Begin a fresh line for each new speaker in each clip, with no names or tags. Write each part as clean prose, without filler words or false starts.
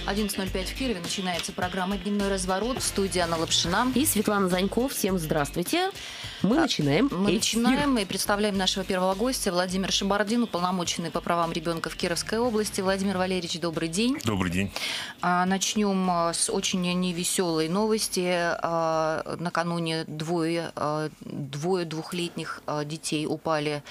11:05 в Кирове. Начинается программа «Дневной разворот». В студии Анна Лапшина.
И Светлана Занько. Всем здравствуйте. Мы начинаем.
Мы начинаем и представляем нашего первого гостя Владимир Шабардин, уполномоченный по правам ребенка в Кировской области. Владимир Валерьевич, добрый день.
Добрый день.
Начнем с очень невеселой новости. Накануне двое двухлетних детей упали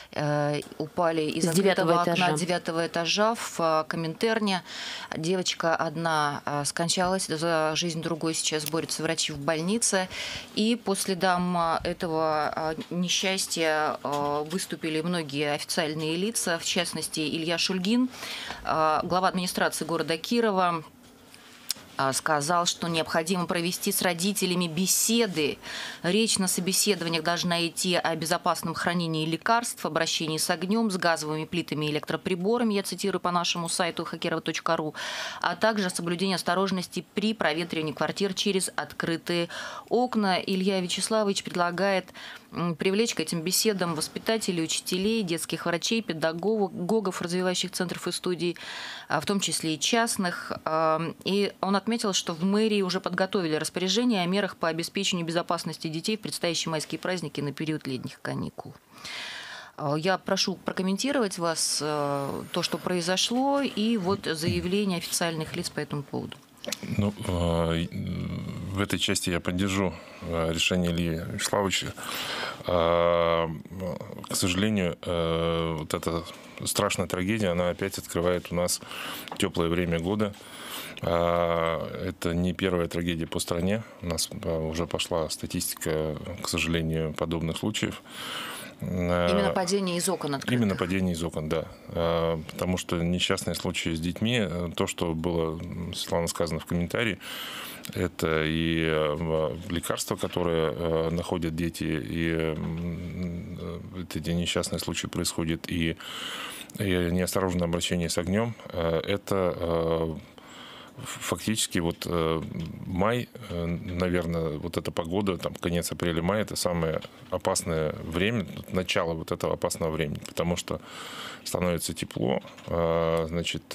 из открытого окна 9-го этажа в Коминтерне. Девочка одна скончалась, за жизнь другой сейчас борются врачи в больнице. И по следам этого несчастья выступили многие официальные лица, в частности Илья Шульгин, глава администрации города Кирова, сказал, что необходимо провести с родителями беседы. Речь на собеседованиях должна идти о безопасном хранении лекарств, обращении с огнем, с газовыми плитами и электроприборами, я цитирую по нашему сайту hakerova.ru, а также о соблюдении осторожности при проветривании квартир через открытые окна. Илья Вячеславович предлагает привлечь к этим беседам воспитателей, учителей, детских врачей, педагогов, развивающих центров и студий, в том числе и частных. И он отметил, что в мэрии уже подготовили распоряжение о мерах по обеспечению безопасности детей в предстоящие майские праздники на период летних каникул. Я прошу прокомментировать вас то, что произошло, и вот заявление официальных лиц по этому поводу.
Ну, в этой части я поддержу решение Ильи Вячеславовича. К сожалению, вот эта страшная трагедия, она опять открывает у нас теплое время года. Это не первая трагедия по стране. У нас уже пошла статистика, к сожалению, подобных случаев.
Именно падение из окон открытых.
Именно падение из окон, да. Потому что несчастные случаи с детьми, то, что было, Светлана, сказано в комментарии, это и лекарства, которые находят дети, и эти несчастные случаи происходят, и неосторожное обращение с огнем. Это фактически вот май, наверное, вот эта погода, там конец апреля-мая, это самое опасное время, начало вот этого опасного времени, потому что становится тепло, значит,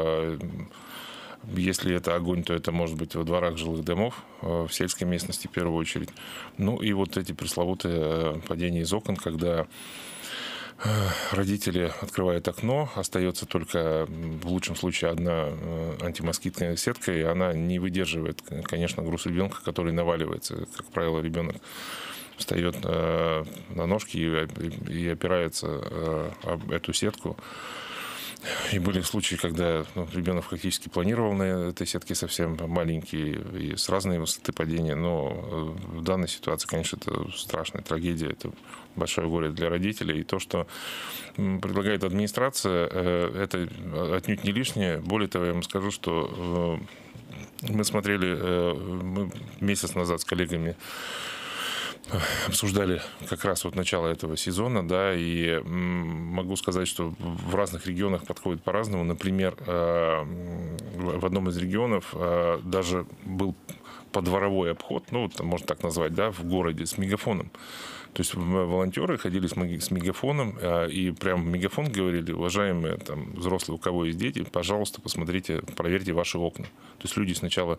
если это огонь, то это может быть во дворах жилых домов, в сельской местности в первую очередь. Ну и вот эти пресловутые падения из окон, когда родители открывают окно, остается только в лучшем случае одна антимоскитная сетка, и она не выдерживает, конечно, груз ребенка, который наваливается. Как правило, ребенок встает на ножки и опирается об эту сетку. И были случаи, когда ребенок фактически планировал на этой сетке совсем маленький и с разной высоты падения. Но в данной ситуации, конечно, это страшная трагедия, это большое горе для родителей. И то, что предлагает администрация, это отнюдь не лишнее. Более того, я вам скажу, что мы месяц назад с коллегами обсуждали как раз вот начало этого сезона, да, и могу сказать, что в разных регионах подходит по-разному. Например, в одном из регионов даже был подворовой обход, ну, можно так назвать, да, в городе с мегафоном. То есть волонтеры ходили с мегафоном, и прям в мегафон говорили: уважаемые там взрослые, у кого есть дети, пожалуйста, посмотрите, проверьте ваши окна. То есть люди сначала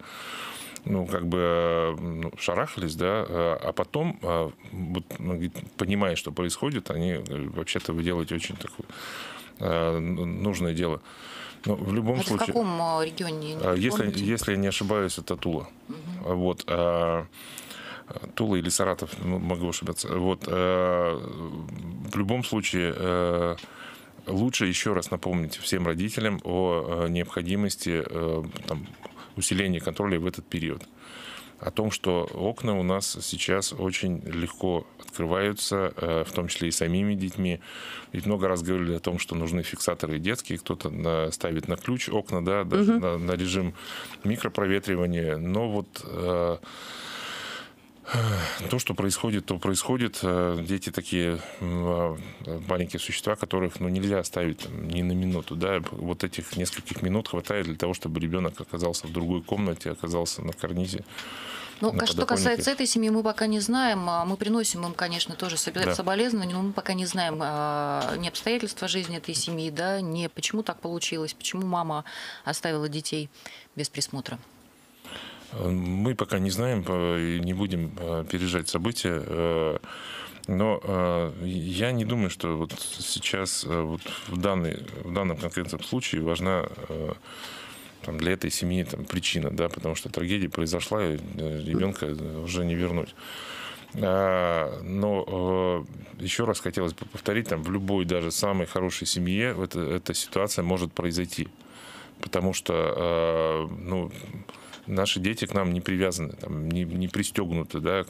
шарахались, да, а потом, понимая, что происходит, они вообще-то вы делаете очень такое нужное дело. Но в любом случае...
В каком регионе?
Если я не ошибаюсь, это Тула. Угу. Вот. Тула или Саратов, могу ошибаться. Вот. В любом случае, лучше еще раз напомнить всем родителям о необходимости усиления контроля в этот период. О том, что окна у нас сейчас очень легко открываются, в том числе и самими детьми. Ведь много раз говорили о том, что нужны фиксаторы детские, кто-то ставит на ключ окна, да, даже на режим микропроветривания. Но вот то, что происходит, то происходит. Дети такие маленькие существа, которых нельзя оставить ни на минуту. Да? Вот этих нескольких минут хватает для того, чтобы ребенок оказался в другой комнате, оказался на карнизе.
Ну, что касается этой семьи, мы пока не знаем. Мы приносим им, конечно, тоже соболезнования, но мы пока не знаем ни обстоятельства жизни этой семьи, да, ни почему так получилось, почему мама оставила детей без присмотра.
Мы пока не знаем и не будем пережать события. Но я не думаю, что вот сейчас вот в данном конкретном случае важна для этой семьи причина, да, потому что трагедия произошла, и ребенка уже не вернуть. Но еще раз хотелось бы повторить, в любой даже самой хорошей семье эта ситуация может произойти, потому что наши дети к нам не привязаны, не пристегнуты, да,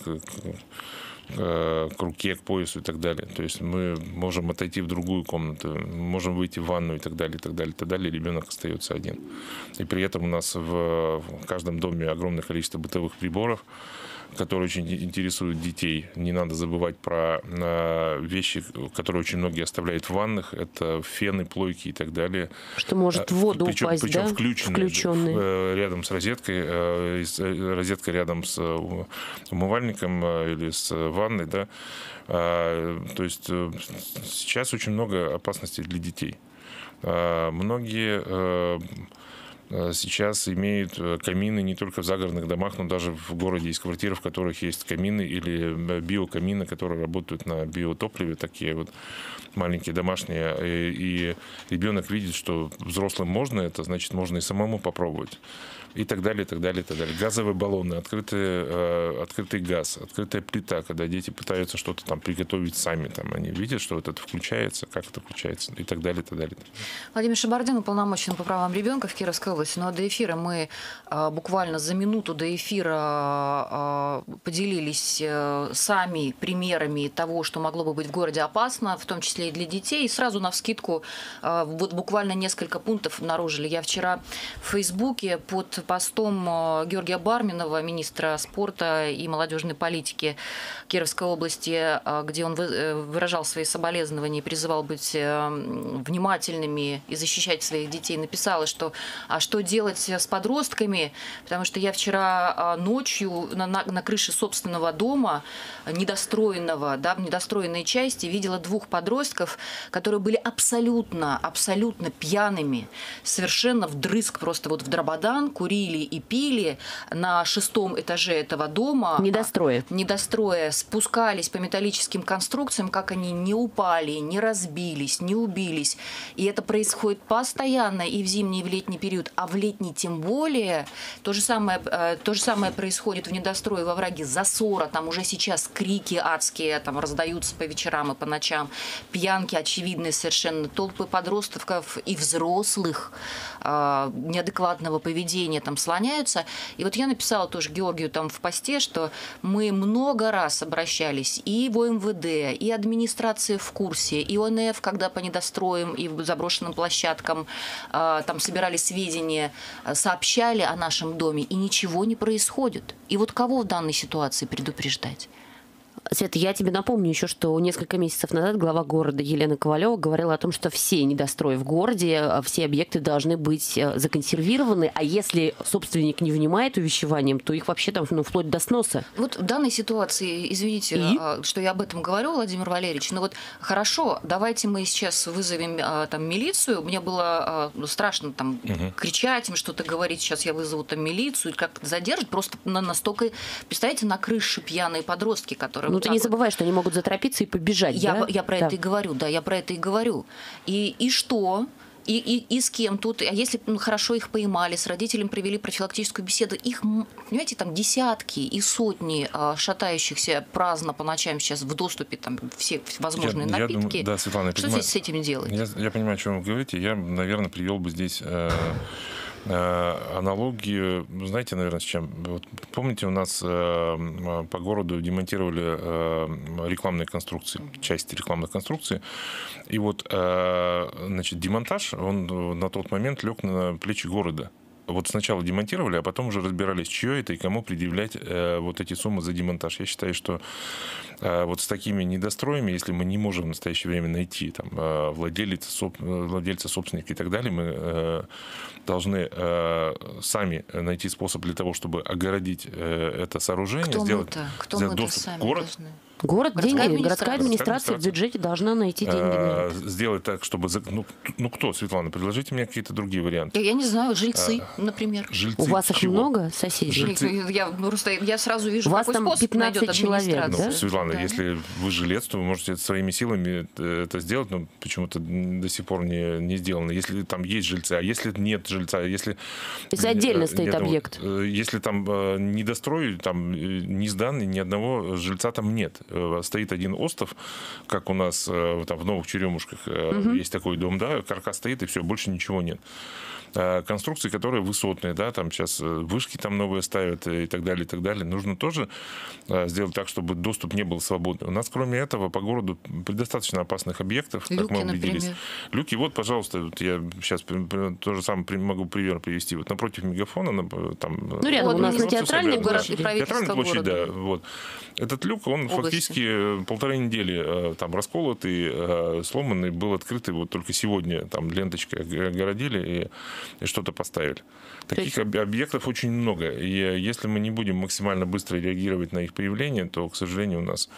к руке, к поясу и так далее. То есть мы можем отойти в другую комнату, можем выйти в ванну и так далее, и так далее, и так далее. Ребенок остается один. И при этом у нас в каждом доме огромное количество бытовых приборов, которые очень интересуют детей. Не надо забывать про вещи, которые очень многие оставляют в ваннах. Это фены, плойки и так далее.
Что может в воду упасть,
причем
да?
включенные рядом с розеткой, розетка рядом с умывальником или с ванной, да. То есть сейчас очень много опасностей для детей. Многие сейчас имеют камины не только в загородных домах, но даже в городе есть квартиры, в которых есть камины или биокамины, которые работают на биотопливе, такие вот маленькие домашние. И ребенок видит, что взрослым можно это, значит, можно и самому попробовать. И так далее, и так далее, и так далее. Газовые баллоны, открытый газ, открытая плита, когда дети пытаются что-то приготовить сами, они видят, что вот это включается, как это включается, и так далее, и так далее.
Владимир Шабардин, уполномоченный по правам ребенка в Кировской области. Но до эфира мы буквально за минуту до эфира поделились сами примерами того, что могло бы быть в городе опасно, в том числе и для детей. И сразу навскидку вот буквально несколько пунктов обнаружили. Я вчера в Фейсбуке под постом Георгия Барминова, министра спорта и молодежной политики Кировской области, где он выражал свои соболезнования и призывал быть внимательными и защищать своих детей, написала, что что делать с подростками, потому что я вчера ночью на крыше собственного дома, недостроенного, да, в недостроенной части, видела 2 подростков, которые были абсолютно пьяными, совершенно вдрызг просто вот в дрободан, курили и пили на 6-м этаже этого дома. Недостроя. Спускались по металлическим конструкциям, как они не упали, не разбились, не убились. И это происходит постоянно и в зимний, и в летний период, а в летний тем более. То же самое происходит в недострое во враге Засора. Там уже сейчас крики адские раздаются по вечерам и по ночам. Пьянки очевидные совершенно. Толпы подростков и взрослых неадекватного поведения слоняются. И вот я написала тоже Георгию в посте, что мы много раз обращались и в МВД, и администрация в курсе, и ОНФ, когда по недостроям и заброшенным площадкам собирали сведения, сообщали о нашем доме, и ничего не происходит. И вот кого в данной ситуации предупреждать?
Света, я тебе напомню еще, что несколько месяцев назад глава города Елена Ковалева говорила о том, что все недострои в городе, все объекты должны быть законсервированы, а если собственник не внимает увещеваниям, то их вообще вплоть до сноса.
Вот в данной ситуации, извините, что я об этом говорю, Владимир Валерьевич, но вот хорошо, давайте мы сейчас вызовем милицию. Мне было страшно кричать им, что-то говорить, сейчас я вызову милицию, как-то задержат, просто настолько, представляете, на крыше пьяные подростки, которые...
Ты не забывай, что они могут заторопиться и побежать.
Я про это и говорю, да, я про это и говорю. И что? И с кем тут? А если хорошо их поймали, с родителями провели профилактическую беседу, их, понимаете, десятки и сотни шатающихся праздно по ночам сейчас в доступе все возможные напитки.
Я думаю, да, Светлана,
что здесь с этим делать?
Я понимаю, о чем вы говорите. Я, наверное, привел бы здесь... аналогию, знаете, наверное, с чем? Вот, помните, у нас по городу демонтировали рекламные конструкции, части рекламных конструкций. И вот, демонтаж, он на тот момент лег на плечи города. Вот сначала демонтировали, а потом уже разбирались, чье это и кому предъявлять вот эти суммы за демонтаж. Я считаю, что Вот с такими недостроями, если мы не можем в настоящее время найти там, владельца, собственника и так далее, мы должны сами найти способ для того, чтобы огородить это сооружение, сделать доступ в город.
Город деньги, городская администрация в бюджете должна найти деньги на это.
Сделать так, чтобы... кто, Светлана, предложите мне какие-то другие варианты.
Я не знаю, жильцы, например.
Жильцы
у вас их
чего?
много, соседей?
Я сразу вижу,
вас
какой
там
способ
15
найдет
человек, да?
Светлана, если вы жилец, то вы можете своими силами это сделать, но почему-то до сих пор не сделано. Если там есть жильцы, а если нет жильца, если
отдельно стоит объект.
Если там недострой, там не сдан, ни одного жильца там нет. Стоит один остов, как у нас там, в Новых Черемушках есть такой дом, да, каркас стоит, и все, больше ничего нет. Конструкции, которые высотные, да, там сейчас вышки там новые ставят и так далее, и так далее. Нужно тоже сделать так, чтобы доступ не был свободный. У нас, кроме этого, по городу предостаточно опасных объектов,
люки,
как мы убедились.
Например.
Люки, вот, пожалуйста, вот я сейчас то же самое могу пример привести. Вот напротив Мегафона, там...
рядом у нас на Театральной
площади.
Театральная площадь, да. Вот. Этот люк, он
области.
Фактически 1,5 недели там расколотый, сломанный, был открытый вот только сегодня. Там ленточкой огородили и что-то поставили. Таких объектов очень много. И если мы не будем максимально быстро реагировать на их появление, то, к сожалению, у нас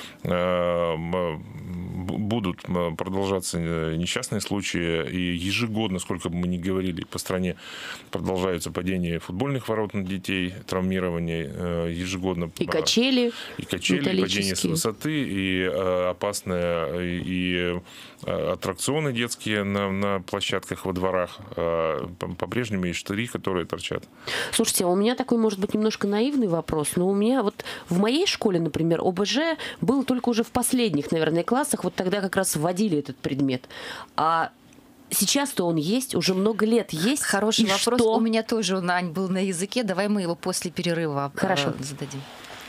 будут продолжаться несчастные случаи. И ежегодно, сколько бы мы ни говорили, по стране продолжаются падения футбольных ворот на детей, травмирование ежегодно.
И качели.
И падение с высоты, и опасные и аттракционы детские на площадках во дворах. По-прежнему есть штыри, которые торчат.
Слушайте, у меня такой, может быть, немножко наивный вопрос, но у меня вот в моей школе, например, ОБЖ был только уже в последних, наверное, классах, вот тогда как раз вводили этот предмет. А сейчас-то он есть, уже много лет есть.
Хороший вопрос.
Что?
У меня тоже, Ань, был на языке. Давай мы его после перерыва зададим.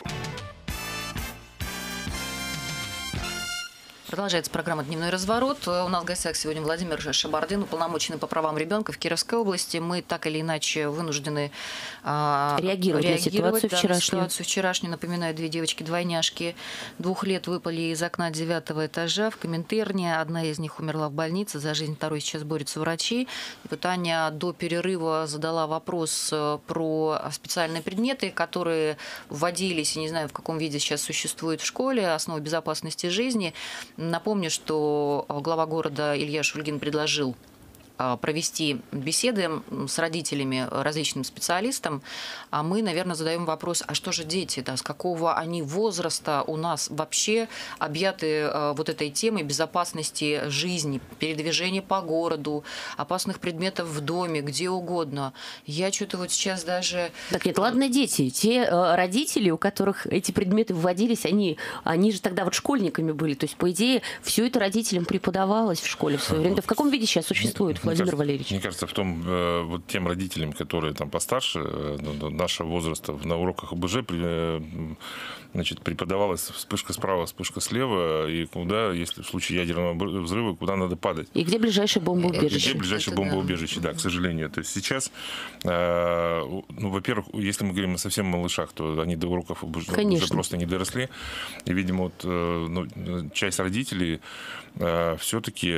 Продолжается программа «Дневной разворот». У нас в гостях сегодня Владимир Шабардин, уполномоченный по правам ребенка в Кировской области. Мы так или иначе вынуждены
реагировать на ситуацию
вчерашнюю. Напоминаю, 2 девочки-двойняшки 2 лет выпали из окна 9-го этажа в Коминтерне. Одна из них умерла в больнице. За жизнь второй сейчас борются врачи. И вот Аня до перерыва задала вопрос про специальные предметы, которые вводились, я не знаю, в каком виде сейчас существуют в школе, основы безопасности жизни. Напомню, что глава города Илья Шульгин предложил провести беседы с родителями, различным специалистам, а мы, наверное, задаем вопрос, а что же дети, да, с какого они возраста у нас вообще объяты вот этой темой безопасности жизни, передвижения по городу, опасных предметов в доме, где угодно. Я что-то вот сейчас даже...
Так нет, ладно, дети. Те родители, у которых эти предметы вводились, они же тогда вот школьниками были. То есть, по идее, все это родителям преподавалось в школе в свое время. В каком виде сейчас существует? Владимир Валерьевич.
Мне кажется, в том, вот тем родителям, которые там постарше, нашего возраста, на уроках ОБЖ преподавалась вспышка справа, вспышка слева, и куда, если в случае ядерного взрыва, куда надо падать.
И где ближайшее бомбоубежище.
Где ближайшее бомбоубежище, да, к сожалению. То есть сейчас, во-первых, если мы говорим о совсем малышах, то они до уроков уже просто не доросли. И, видимо, вот, часть родителей все-таки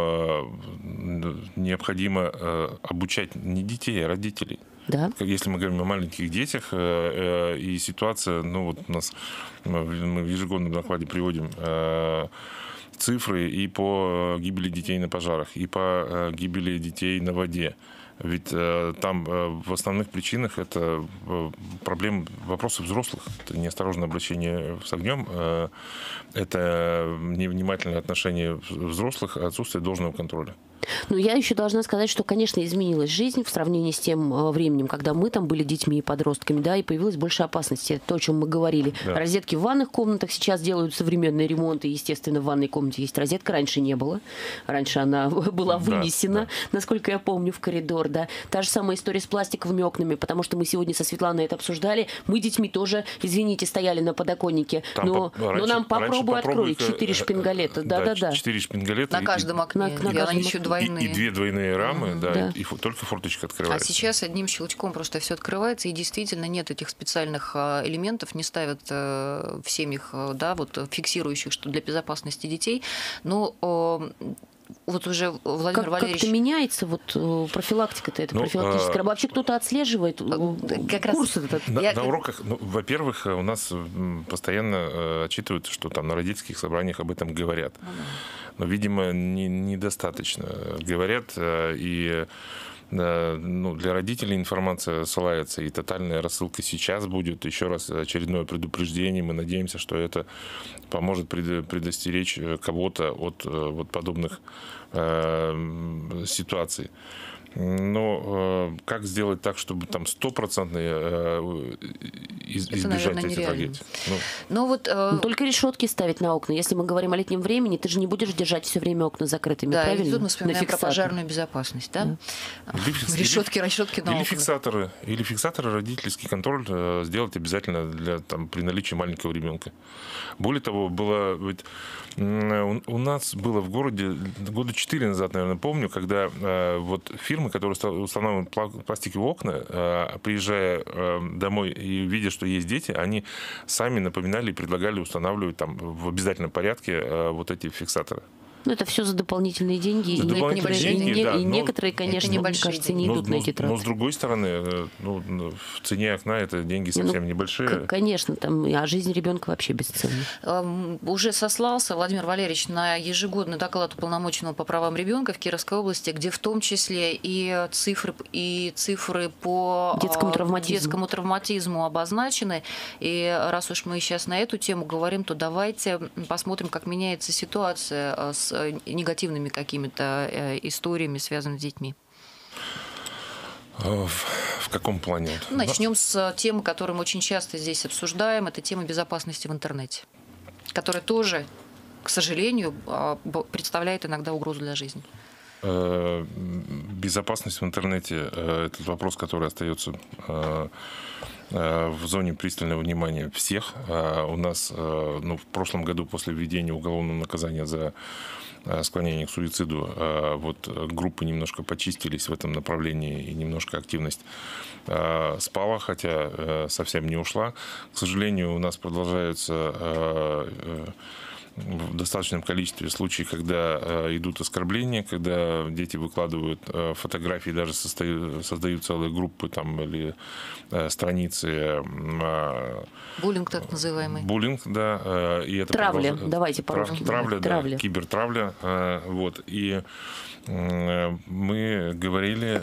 необходимо обучать не детей, а родителей.
Да.
Если мы говорим о маленьких детях, и ситуация, вот у нас мы в ежегодном докладе приводим цифры и по гибели детей на пожарах, и по гибели детей на воде. Ведь там в основных причинах это вопросы взрослых. Это неосторожное обращение с огнем, это невнимательное отношение взрослых, отсутствие должного контроля.
Но я еще должна сказать, что, конечно, изменилась жизнь в сравнении с тем временем, когда мы там были детьми и подростками, да, и появилась больше опасности. Это то, о чем мы говорили. Да. Розетки в ванных комнатах сейчас делают современные ремонты. Естественно, в ванной комнате есть розетка. Раньше не было. Раньше она была вынесена, насколько я помню, в коридор. Да. Та же самая история с пластиковыми окнами, потому что мы сегодня со Светланой это обсуждали. Мы детьми тоже, извините, стояли на подоконнике. Но нам попробуй открой 4 шпингалета. Да.
4 шпингалета.
На каждом окне. Я еще двойные.
И две двойные рамы, да,
да.
и только форточка
А
открывается.
сейчас одним щелчком просто все открывается, и действительно нет этих специальных элементов, не ставят в семьях, да, вот фиксирующих, что для безопасности детей. Но вот уже Владимир Валерьевич...
Как-то меняется вот профилактика-то, это профилактическая. Вообще кто-то отслеживает
как раз
курс этот?
На уроках, во-первых, у нас постоянно отчитывают, что там на родительских собраниях об этом говорят. Но, видимо, недостаточно говорят, и для родителей информация ссылается, и тотальная рассылка сейчас будет. Еще раз очередное предупреждение. Мы надеемся, что это поможет предостеречь кого-то от вот подобных ситуаций. Но как сделать так, чтобы там 100% избежать этих трагедий?
Только решетки ставить на окна. Если мы говорим о летнем времени, ты же не будешь держать все время окна закрытыми,
да,
правильно?
И тут мы вспоминаем про пожарную безопасность, да? Решетки на окна.
Или фиксаторы, родительский контроль сделать обязательно при наличии маленького ребенка. Более того, у нас было в городе года 4 назад, наверное, помню, когда вот фирмы, которые устанавливают пластиковые окна, приезжая домой и видя, что есть дети, они сами напоминали и предлагали устанавливать там в обязательном порядке вот эти фиксаторы.
Ну, это все за дополнительные деньги. И некоторые, конечно, мне кажется, не идут на эти траты.
Но, с другой стороны, в цене окна это деньги совсем небольшие.
Конечно, а жизнь ребенка вообще бесценна.
Уже сослался Владимир Валерьевич на ежегодный доклад уполномоченного по правам ребенка в Кировской области, где в том числе и цифры по детскому травматизму обозначены. И раз уж мы сейчас на эту тему говорим, то давайте посмотрим, как меняется ситуация с негативными какими-то историями, связанными с детьми.
В каком плане?
Начнем с темы, которую мы очень часто здесь обсуждаем. Это тема безопасности в интернете, которая тоже, к сожалению, представляет иногда угрозу для жизни.
Безопасность в интернете – это вопрос, который остается в зоне пристального внимания всех. У нас в прошлом году после введения уголовного наказания за склонение к суициду вот группы немножко почистились в этом направлении, и немножко активность спала, хотя совсем не ушла. К сожалению, у нас продолжаются в достаточном количестве случаев, когда идут оскорбления, когда дети выкладывают фотографии, даже создают целые группы там, или страницы.
Буллинг так называемый.
Буллинг, да. И это
травля, давайте по-русски.
Травля, да, кибертравля. Вот. И мы говорили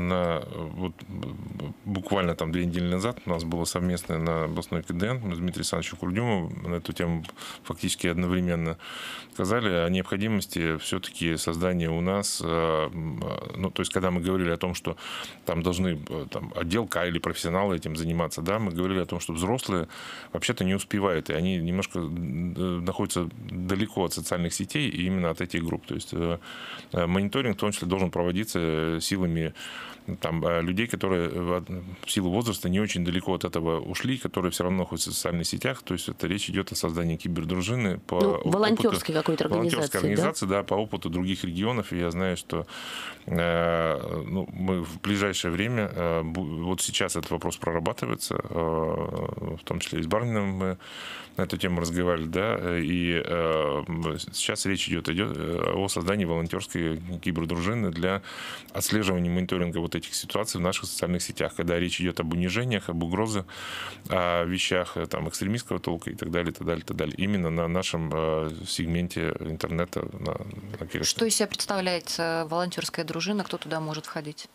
буквально 2 недели назад у нас было совместное на областной КДН, мы с Дмитрием Александровичем Курдюмовым на эту тему фактически одновременно сказали о необходимости все-таки создания у нас, то есть когда мы говорили о том, что там должны отдел К или профессионалы этим заниматься, да, мы говорили о том, что взрослые вообще-то не успевают, и они немножко находятся далеко от социальных сетей и именно от этих групп. То есть мониторинг в том числе должен проводиться силами людей, которые в силу возраста не очень далеко от этого ушли, которые все равно находятся в социальных сетях. То есть это речь идет о создании кибердружины по
волонтерской какой-то
организации, да, по опыту других регионов. И я знаю, что мы в ближайшее время, вот сейчас этот вопрос прорабатывается, в том числе и с Барминым мы на эту тему разговаривали, да, и сейчас речь идет о создании волонтерской кибердружины для отслеживания и мониторинга вот этих ситуаций в наших социальных сетях, когда речь идет об унижениях, об угрозах, о вещах экстремистского толка и так далее, и так далее, и так далее. Именно на нашем сегменте интернета.
Что из себя представляет волонтерская дружина? Кто туда может входить?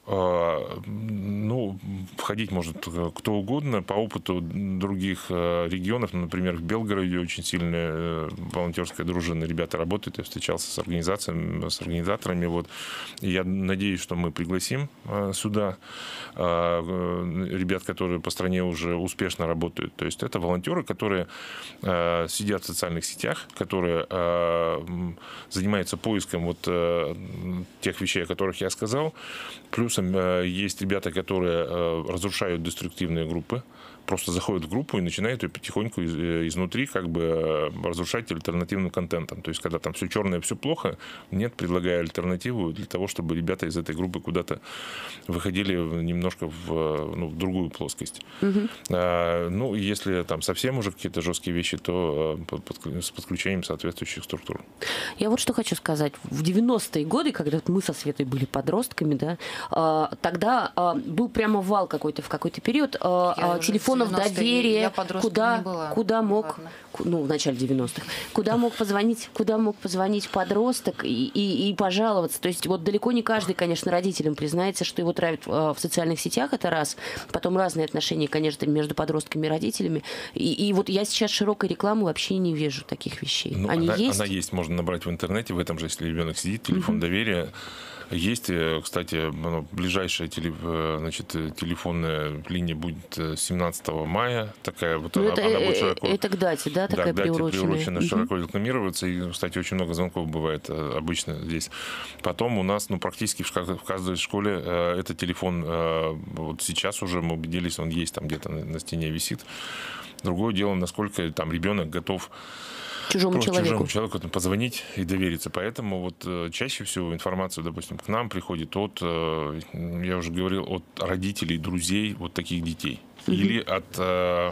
Входить может кто угодно. По опыту других регионов, например, в Белгороде очень сильная волонтерская дружина. Ребята работают, я встречался с организаторами. Вот. И я надеюсь, что мы пригласим сюда ребят, которые по стране уже успешно работают. То есть это волонтеры, которые сидят в социальных сетях, которые занимаются поиском тех вещей, о которых я сказал. Плюсом есть ребята, которые разрушают деструктивные группы, просто заходят в группу и начинают ее потихоньку изнутри как бы разрушать альтернативным контентом. То есть, когда там все черное, все плохо, нет, предлагаю альтернативу для того, чтобы ребята из этой группы куда-то выходили немножко в другую плоскость. Ну, если там совсем уже какие-то жесткие вещи, то с подключением соответствующих структур.
Я вот что хочу сказать. В 90-е годы, когда мы со Светой были подростками, да, тогда был прямо вал какой-то в какой-то период телефонов доверия, куда мог, ну, в начале 90-х, куда мог позвонить подросток и пожаловаться. То есть вот далеко не каждый, конечно, родителям признается, что его травят в социальных сетях, это раз. Потом разные отношения, конечно, между подростками и родителями. И вот я сейчас широкой рекламы вообще не вижу таких вещей.
Ну,
она
есть, можно набрать в интернете, в этом же, если ребенок сидит, телефон доверия. Есть, кстати, ближайшая телефонная линия будет 17 мая. Такая вот она будет широко...
Это к дате, да, такая приуроченная?
Широко рекламироваться. И, кстати, очень много звонков бывает обычно здесь. Потом у нас, практически в каждой школе это телефон. Вот сейчас уже мы убедились, он есть там где-то на стене висит. Другое дело, насколько там ребенок готов чужому человеку позвонить и довериться. Поэтому вот чаще всего информацию, допустим, к нам приходит от, я уже говорил, от родителей, друзей вот таких детей. Или от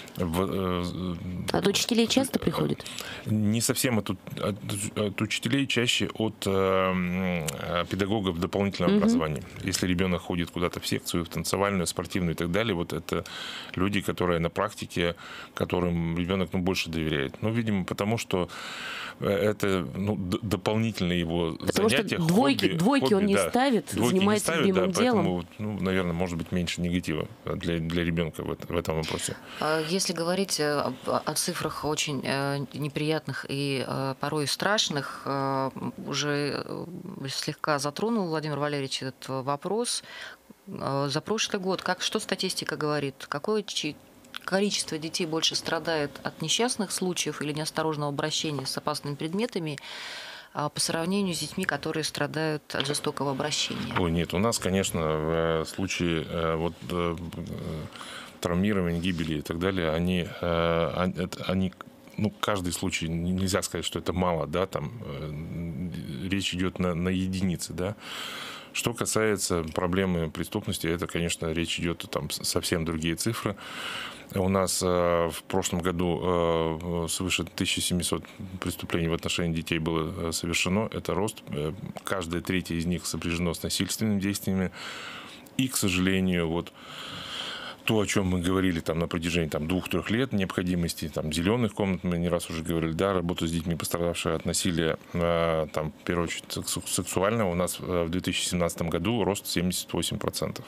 учителей часто приходит?
Не совсем от учителей, чаще от педагогов дополнительного образования. Если ребенок ходит куда-то в секцию, в танцевальную, спортивную и так далее, вот это люди, которые на практике, которым ребенок больше доверяет. Ну, видимо, потому что это дополнительное его занятие.
Потому что двойки он не ставит, занимается любимым делом.
Поэтому, наверное, может быть меньше негатива для ребенка в этом вопросе.
Если говорить о цифрах очень неприятных и порой страшных, уже слегка затронул Владимир Валерьевич этот вопрос. За прошлый год, что статистика говорит? Какое количество детей больше страдает от несчастных случаев или неосторожного обращения с опасными предметами по сравнению с детьми, которые страдают от жестокого обращения?
Ой, нет, у нас, конечно, в случае травмирования, гибели и так далее, они каждый случай, нельзя сказать, что это мало, да, там речь идет на единицы, да. Что касается проблемы преступности, это, конечно, речь идет там совсем другие цифры. У нас в прошлом году свыше 1700 преступлений в отношении детей было совершено. Это рост. Каждое третье из них сопряжено с насильственными действиями. И, к сожалению, вот то, о чем мы говорили там на протяжении 2-3 лет, необходимости зеленых комнат, мы не раз уже говорили, да, работа с детьми, пострадавшие от насилия, в первую очередь сексуального, у нас в 2017 году рост 78%.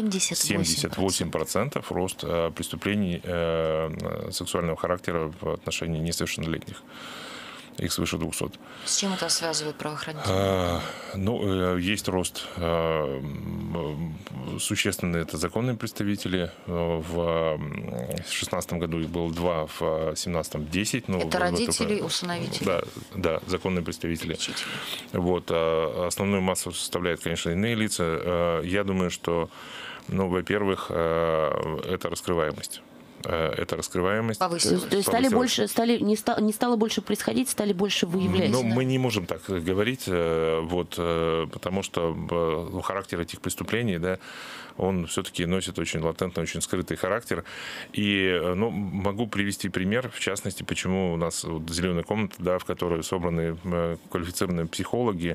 78% рост преступлений сексуального характера в отношении несовершеннолетних. Их свыше 200.
С чем это связывают правоохранители?
Есть рост существенный, это законные представители. В 2016 году их было 2, в 2017 – 10.
Это родители, усыновители?
Да, законные представители. Вот. Основную массу составляют, конечно, иные лица. Я думаю, что, во-первых, это раскрываемость.
Повысилась.
То есть не стало больше происходить, стали больше выявлять.
Мы не можем так говорить, потому что характер этих преступлений, да, он все-таки носит очень латентный, очень скрытый характер. И могу привести пример, в частности, почему у нас зеленая комната, да, в которой собраны квалифицированные психологи.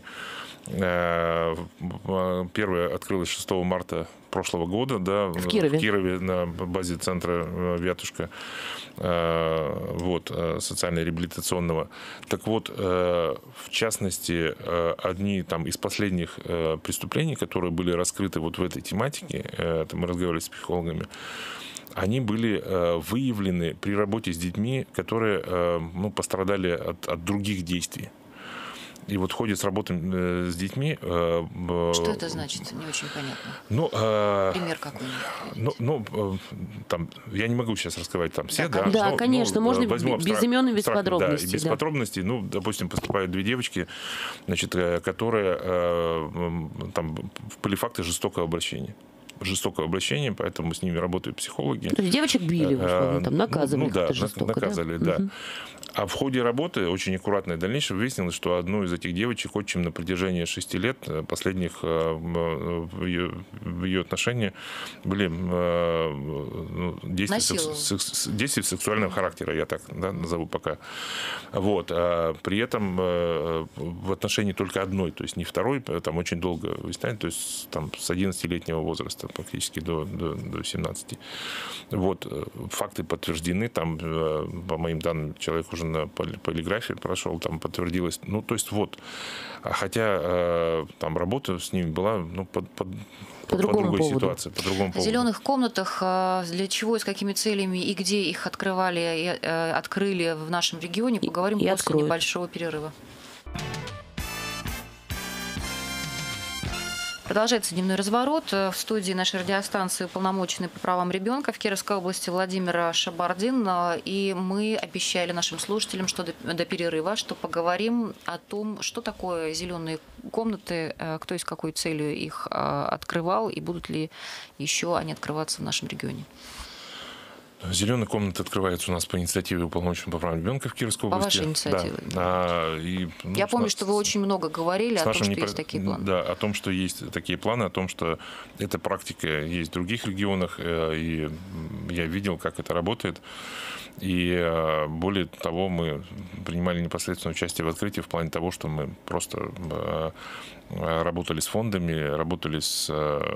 Первая открылась 6 марта прошлого года, да, в Кирове на базе центра «Вятушка», социально-реабилитационного. Так вот, в частности, одни из последних преступлений, которые были раскрыты в этой тематике, это мы разговаривали с психологами, они были выявлены при работе с детьми, которые пострадали от других действий. И в ходе с работы с детьми...
Что это значит? Не очень понятно. Пример какой-нибудь.
Я не могу сейчас рассказать все.
Да, конечно, можно без имен и без подробностей.
Да, и без подробностей. Допустим, поступают 2 девочки, которые в полифакты жестокого обращения. жестокого обращения, поэтому с ними работают психологи.
То есть девочек били, условно, там, наказывали.
Ну да,
жестоко,
наказывали, да. А в ходе работы, очень аккуратно и дальнейшем, выяснилось, что одну из этих девочек отчим на протяжении 6 лет последних в ее отношении были действия сексуального характера, я так назову пока. Вот. А при этом в отношении только одной, то есть не второй, там очень долго выяснять, то есть там с 11-летнего возраста практически до 17. Вот. Факты подтверждены, там, по моим данным, человек уже на полиграфии прошел, там подтвердилось. Ну, то есть вот. Хотя там работа с ними была по другой ситуации, по другому поводу.
В зеленых комнатах для чего, с какими целями и где их открывали и открыли в нашем регионе, поговорим после небольшого перерыва. Продолжается дневной разворот. В студии нашей радиостанции уполномоченный по правам ребенка в Кировской области Владимир Шабардин. И мы обещали нашим слушателям, что до перерыва, что поговорим о том, что такое зеленые комнаты, кто и с какой целью их открывал, и будут ли еще они открываться в нашем регионе.
Зеленые комнаты открываются у нас по инициативе уполномоченного по правам ребенка в Кировской области.
По вашей инициативе.
Да.
Я помню, что вы очень много говорили о том, что есть такие планы.
Да, о том, что есть такие планы, о том, что эта практика есть в других регионах, и я видел, как это работает. И более того, мы принимали непосредственное участие в открытии в плане того, что мы просто работали с фондами, работали с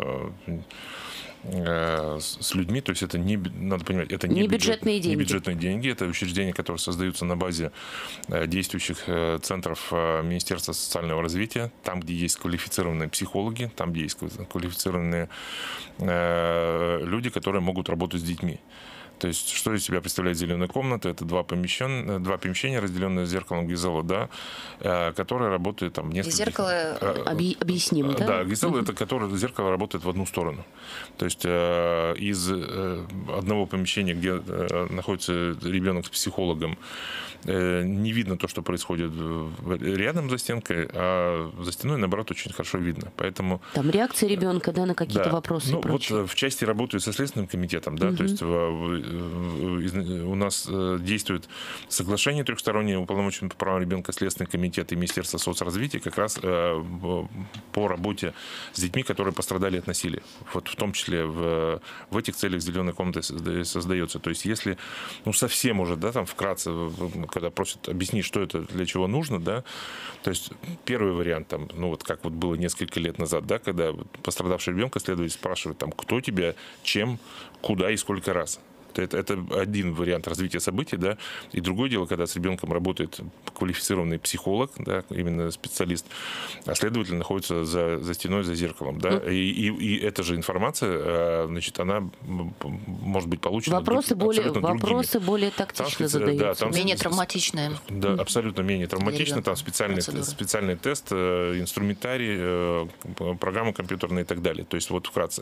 людьми, то есть это не, надо понимать, это не бюджетные деньги. Не бюджетные деньги, это учреждения, которые создаются на базе действующих центров Министерства социального развития, там, где есть квалифицированные психологи, там, где есть квалифицированные люди, которые могут работать с детьми. То есть, что из себя представляет зеленая комната? Это два помещения, разделенные зеркалом Гизело, да, которые работают там несколько...
Зеркало
объясним, да?
Да, Гизело это которое зеркало работает в одну сторону. То есть из одного помещения, где находится ребенок с психологом, не видно то, что происходит рядом за стенкой, а за стеной, наоборот, очень хорошо видно. Поэтому...
Там реакция ребенка, да, на какие-то вопросы и прочее.
Вот в части работы со Следственным комитетом, да, то есть у нас действует соглашение трехстороннее уполномоченного по правам ребенка, Следственный комитет и Министерство соцразвития как раз по работе с детьми, которые пострадали от насилия. Вот в том числе в этих целях зеленая комната создается. То есть если, совсем уже, да, там вкратце, когда просят объяснить, что это, для чего нужно, да, то есть первый вариант, там, как вот было несколько лет назад, да, когда пострадавший ребенка следователь спрашивает, там, кто тебя, чем, куда и сколько раз. Это один вариант развития событий, да, и другое дело, когда с ребенком работает квалифицированный психолог, да, именно специалист, а следователь находится за стеной, за зеркалом, да, и эта же информация, значит, она может быть получена
вопросы более тактично задаются,
да,
менее травматичные.
Да, абсолютно менее травматично, там специальный тест, инструментарий, программа компьютерная и так далее. То есть вот вкратце.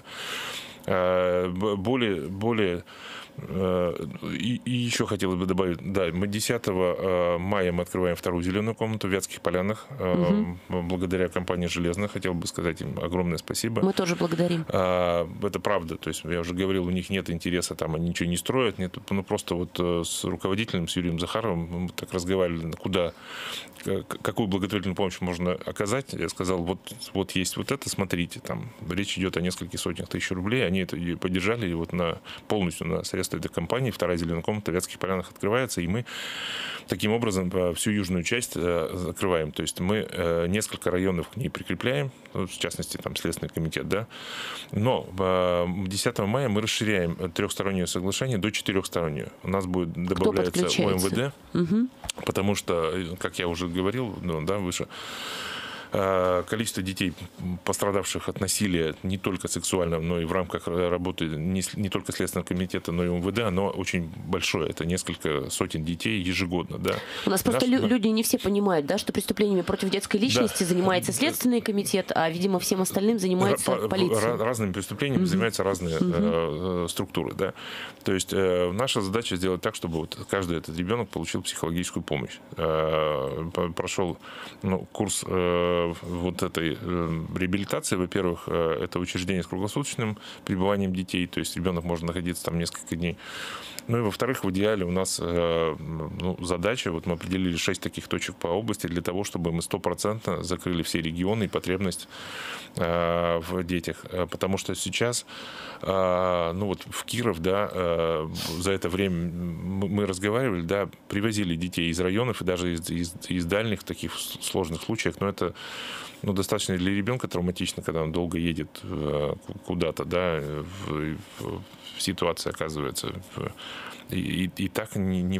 Более и еще хотелось бы добавить, да, мы 10 мая мы открываем вторую зеленую комнату в Вятских Полянах, благодаря компании «Железно», хотел бы сказать им огромное спасибо.
Мы тоже благодарим.
Это правда, то есть я уже говорил, у них нет интереса, там они ничего не строят, нет, просто вот с руководителем, с Юрием Захаровым, мы так разговаривали, какую благотворительную помощь можно оказать. Я сказал, вот есть вот это, смотрите, там речь идет о нескольких сотнях тысяч рублей, они это поддержали, и вот полностью на средства этой компании вторая зеленая комната в Вятских Полянах открывается, и мы таким образом всю южную часть закрываем. То есть мы несколько районов к ней прикрепляем, в частности, там Следственный комитет, да. Но 10 мая мы расширяем трехстороннее соглашение до четырехстороннее. У нас будет добавляться ОМВД, потому что, как я уже говорил, выше, количество детей, пострадавших от насилия не только сексуального, но и в рамках работы не только Следственного комитета, но и МВД, оно очень большое. Это несколько сотен детей ежегодно. Да.
У нас просто люди не все понимают, да, что преступлениями против детской личности занимается Следственный комитет, а, видимо, всем остальным занимается полиция.
Разными препеступлениями занимаются разные структуры. Да. То есть наша задача сделать так, чтобы вот каждый этот ребенок получил психологическую помощь. Прошел курс вот этой реабилитации, во-первых, это учреждение с круглосуточным пребыванием детей, то есть ребенок может находиться там несколько дней. Ну и во-вторых, в идеале у нас задача, вот мы определили 6 таких точек по области для того, чтобы мы 100% закрыли все регионы и потребность в детях. Потому что сейчас, вот в Киров, да, за это время мы разговаривали, да, привозили детей из районов и даже из дальних таких сложных случаев, но это достаточно для ребенка травматично, когда он долго едет куда-то, да, ситуация оказывается и так не в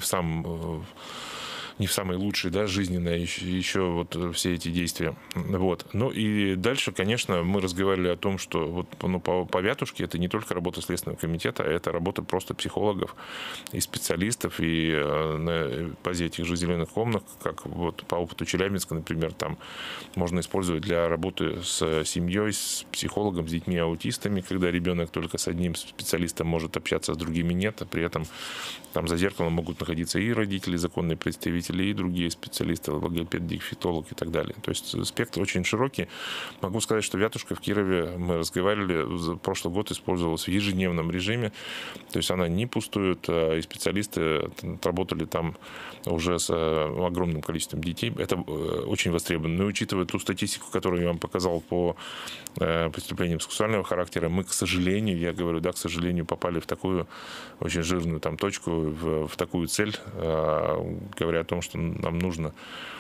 самой лучшей, да, жизненной еще вот все эти действия. Вот. Ну и дальше, конечно, мы разговаривали о том, что вот, по Вятушке это не только работа Следственного комитета, а это работа просто психологов и специалистов. И на базе этих же зеленых комнат, как вот по опыту Челябинска, например, там можно использовать для работы с семьей, с психологом, с детьми-аутистами, когда ребенок только с одним специалистом может общаться, а с другими нет, а при этом там за зеркалом могут находиться и родители, законные представители, и другие специалисты, логопед, дефектолог и так далее. То есть спектр очень широкий. Могу сказать, что Вятушка в Кирове, мы разговаривали, прошлый год использовалась в ежедневном режиме. То есть она не пустует, и специалисты работали там уже с огромным количеством детей. Это очень востребовано. Но учитывая ту статистику, которую я вам показал по преступлениям сексуального характера, мы, к сожалению, я говорю, да, к сожалению, попали в такую очень жирную там точку, в такую цель, говоря о том, что нам нужно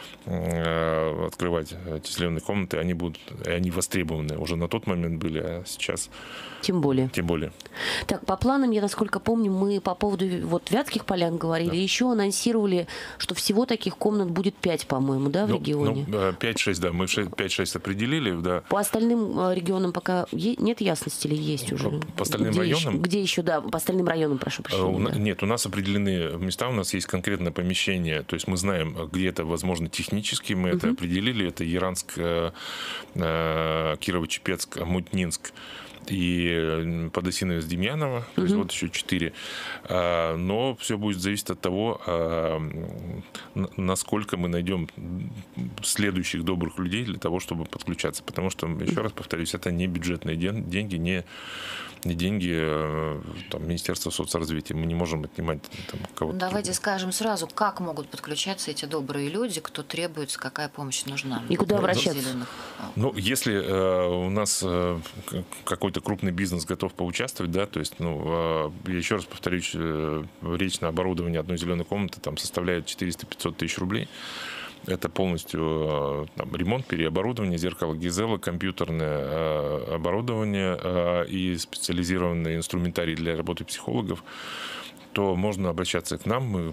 открывать эти зеленые комнаты, они востребованы уже на тот момент были, а сейчас
тем более. Так, по планам, я насколько помню, мы по поводу вот Вятских полян говорили, да. Еще анонсировали, что всего таких комнат будет 5, по-моему, да, в регионе?
5-6, да, мы 5-6 определили, да.
По остальным регионам пока нет ясности или есть уже?
По остальным районам?
Где еще, да, по остальным районам, прошу прощения. Да.
Нет, у нас определены места, у нас есть конкретное помещение, то есть мы знаем, где это возможно технически, мы это определили, это Яранск, Кирово-Чепецк, Мутнинск и Подосиновец-Демьяново, то есть вот еще 4. Но все будет зависеть от того, насколько мы найдем следующих добрых людей для того, чтобы подключаться. Потому что, еще раз повторюсь, это не бюджетные деньги, не деньги там, Министерства соцразвития. Мы не можем отнимать там, кого-то.
Давайте скажем сразу, как могут подключаться эти добрые люди, кто требуется, какая помощь нужна.
И куда обращаться?
Если у нас какой-то крупный бизнес готов поучаствовать, да, то есть, я еще раз повторюсь, речь на оборудование одной зеленой комнаты там составляет 400-500 тысяч рублей. Это полностью ремонт, переоборудование, зеркало Гизела, компьютерное оборудование и специализированный инструментарий для работы психологов, то можно обращаться к нам.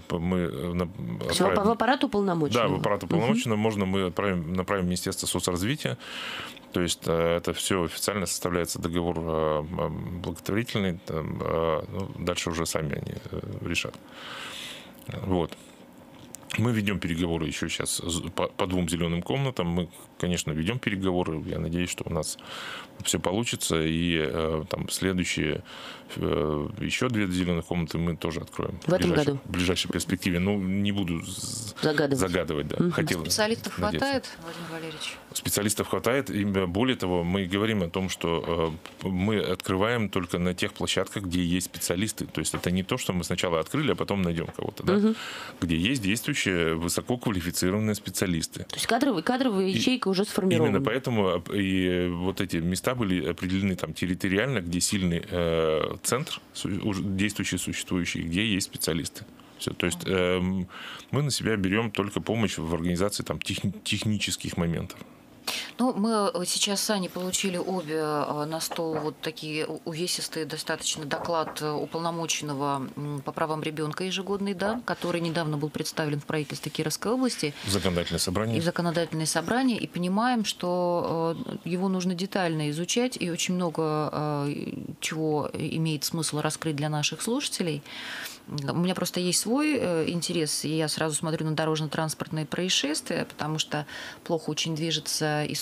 В аппарат уполномоченного?
Да, в аппарат уполномоченного. Мы направим в Министерство соцразвития. То есть это все официально составляется договор благотворительный. Дальше уже сами они решат. Вот. Мы ведем переговоры еще сейчас по 2 зеленым комнатам. Мы, конечно, ведем переговоры. Я надеюсь, что у нас все получится. И там следующие еще 2 зеленых комнаты мы тоже откроем.
В этом году?
В ближайшей перспективе. Не буду загадывать. Да.
Специалистов хватает, Владимир Валерьевич?
Специалистов хватает. И более того, мы говорим о том, что мы открываем только на тех площадках, где есть специалисты. То есть это не то, что мы сначала открыли, а потом найдем кого-то. Да? Где есть действующие высококвалифицированные специалисты. То есть
кадровая ячейка уже сформирована.
Именно поэтому и вот эти места были определены там территориально, где сильный центр, действующий, существующий, где есть специалисты. Все. То есть мы на себя берем только помощь в организации там, технических моментов.
Мы сейчас с Аней получили обе на стол вот такие увесистые достаточно доклад уполномоченного по правам ребенка ежегодный, да, который недавно был представлен в правительстве Кировской области.
Законодательное собрание. И понимаем, что его нужно детально изучать, и очень много чего имеет смысл раскрыть для наших слушателей. У меня просто есть свой интерес, и я сразу смотрю на дорожно-транспортные происшествия, потому что плохо очень движется история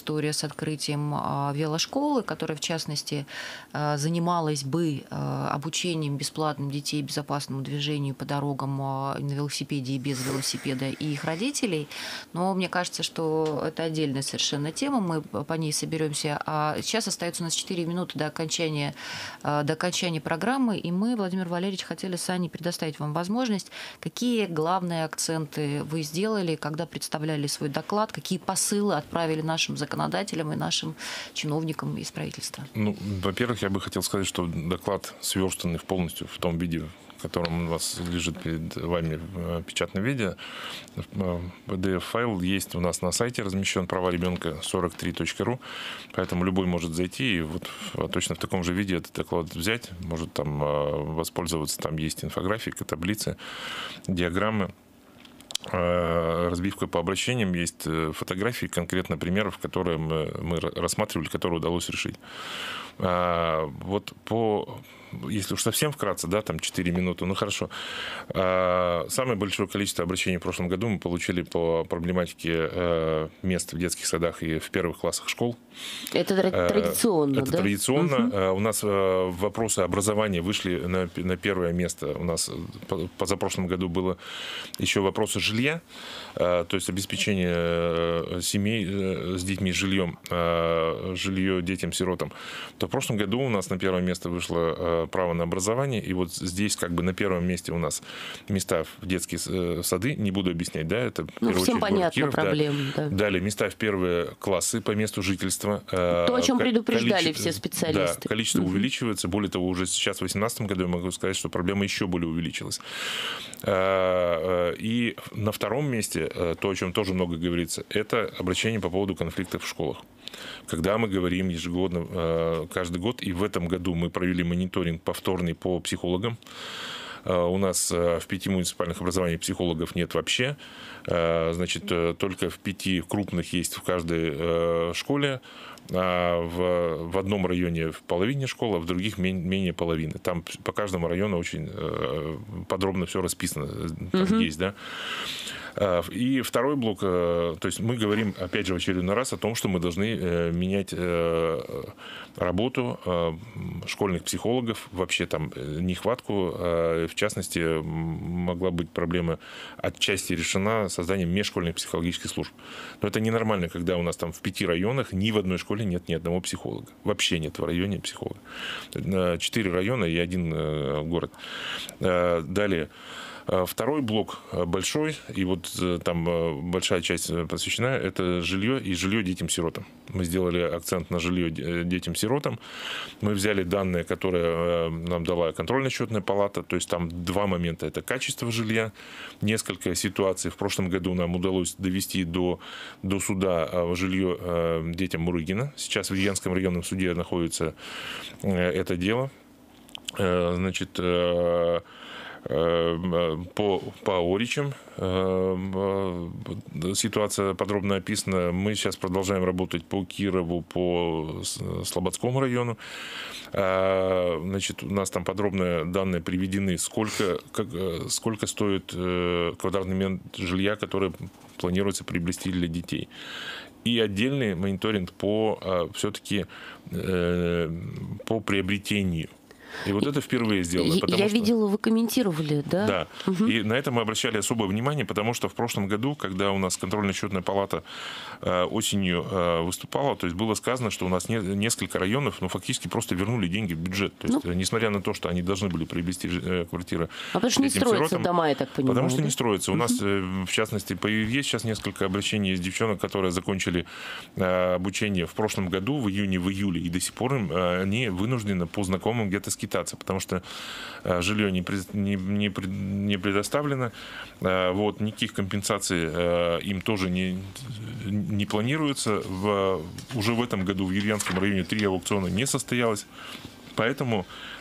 история с открытием велошколы, которая, в частности, занималась бы обучением бесплатным детей безопасному движению по дорогам на велосипеде и без велосипеда и их родителей. Но мне кажется, что это отдельная совершенно тема, мы по ней соберемся. А сейчас остается у нас 4 минуты до окончания программы, и мы, Владимир Валерьевич, хотели с Аней предоставить вам возможность, какие главные акценты вы сделали, когда представляли свой доклад, какие посылы отправили нашим законодателям и нашим чиновникам из правительства? Ну,
во-первых, я бы хотел сказать, что доклад сверстанный полностью в том виде, в котором у вас лежит перед вами в печатном виде. PDF-файл есть у нас на сайте, размещен «Права ребенка 43.ru», поэтому любой может зайти и вот точно в таком же виде этот доклад взять, может там воспользоваться, там есть инфографика, таблицы, диаграммы. Разбивка по обращениям, есть фотографии конкретно примеров, которые мы рассматривали, которые удалось решить. Вот если уж совсем вкратце, да, там 4 минуты, ну хорошо. Самое большое количество обращений в прошлом году мы получили по проблематике мест в детских садах и в первых классах школ.
Это традиционно,
Это
да?
традиционно. У нас вопросы образования вышли на первое место. У нас позапрошлом году было еще вопросы жилья, то есть обеспечение семей с детьми жильем, жилье детям-сиротам. То в прошлом году у нас на первое место вышло право на образование, и вот здесь как бы на первом месте у нас места в детские сады, не буду объяснять, да, это в первую
всем
очередь
понятно
Киров,
проблема, да.
Далее места в первые классы по месту жительства.
То, о чем предупреждали все специалисты.
Да, количество увеличивается, более того, уже сейчас в 2018 году я могу сказать, что проблема еще более увеличилась. И на втором месте, то, о чем тоже много говорится, это обращение по поводу конфликтов в школах. Когда мы говорим ежегодно, каждый год, и в этом году мы провели мониторинг повторный по психологам. У нас в 5 муниципальных образованиях психологов нет вообще. Значит, только в 5 крупных есть в каждой школе. В одном районе в половине школ, а в других менее половины. Там по каждому району очень подробно все расписано. Там есть, да. И второй блок, то есть мы говорим, опять же, в очередной раз о том, что мы должны менять работу школьных психологов, вообще там нехватку, в частности, могла быть проблема отчасти решена созданием межшкольных психологических служб. Но это ненормально, когда у нас там в 5 районах ни в одной школе нет ни одного психолога. Вообще нет в районе психолога. 4 района и 1 город. Далее. Второй блок большой, и вот там большая часть посвящена, это жилье и жилье детям-сиротам. Мы сделали акцент на жилье детям-сиротам. Мы взяли данные, которые нам дала контрольно-счетная палата, то есть там 2 момента. Это качество жилья, несколько ситуаций. В прошлом году нам удалось довести до суда жилье детям Мурыгина. Сейчас в Ильянском районном суде находится это дело. Значит, по Оричам ситуация подробно описана. Мы сейчас продолжаем работать по Кирову, по Слободскому району. Значит, у нас там подробные данные приведены, сколько стоит квадратный метр жилья, которое планируется приобрести для детей. И отдельный мониторинг все-таки по приобретению. И вот это впервые сделано.
Я видела, вы комментировали, да?
Да. Угу. И на это мы обращали особое внимание, потому что в прошлом году, когда у нас контрольно-счетная палата осенью выступала, то есть было сказано, что у нас несколько районов, фактически просто вернули деньги в бюджет. То есть, несмотря на то, что они должны были приобрести квартиры.
Потому что не строятся дома, я так понимаю.
Потому что не строятся. У нас, в частности, есть сейчас несколько обращений из девчонок, которые закончили обучение в прошлом году, в июне, в июле, и до сих пор они вынуждены по знакомым где-то скитаться, потому что жилье не предоставлено, вот, никаких компенсаций им тоже не планируется. Уже в этом году в Юрьянском районе 3 аукциона не состоялось. Поэтому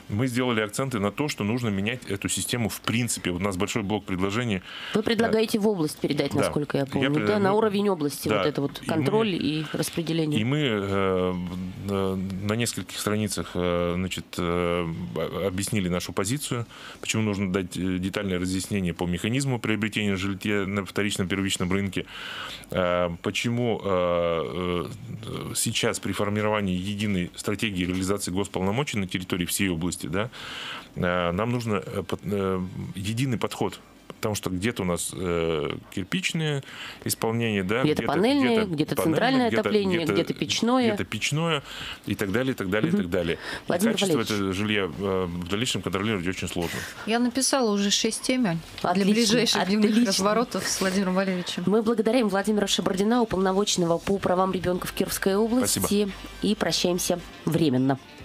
Мы сделали акценты на то, что нужно менять эту систему в принципе. У нас большой блок предложений.
Вы предлагаете в область передать, насколько я помню, да, на уровень области, вот это вот контроль и распределение.
И мы на нескольких страницах, значит, объяснили нашу позицию, почему нужно дать детальное разъяснение по механизму приобретения жилья на вторичном, первичном рынке, почему сейчас при формировании единой стратегии реализации госполномочий на территории всей области, да, нам нужно единый подход. Потому что где-то у нас кирпичное исполнение, да,
где-то панельное, где-то центральное отопление, где-то печное.
Где-то печное и так далее, и так далее, и так далее. И качество этого жилья в дальнейшем контролировать очень сложно.
Я написала уже 6 тем для ближайших дневных разворотов с Владимиром Валерьевичем.
Мы благодарим Владимира Шабардина, уполномоченного по правам ребенка в Кировской области.
Спасибо.
И прощаемся временно.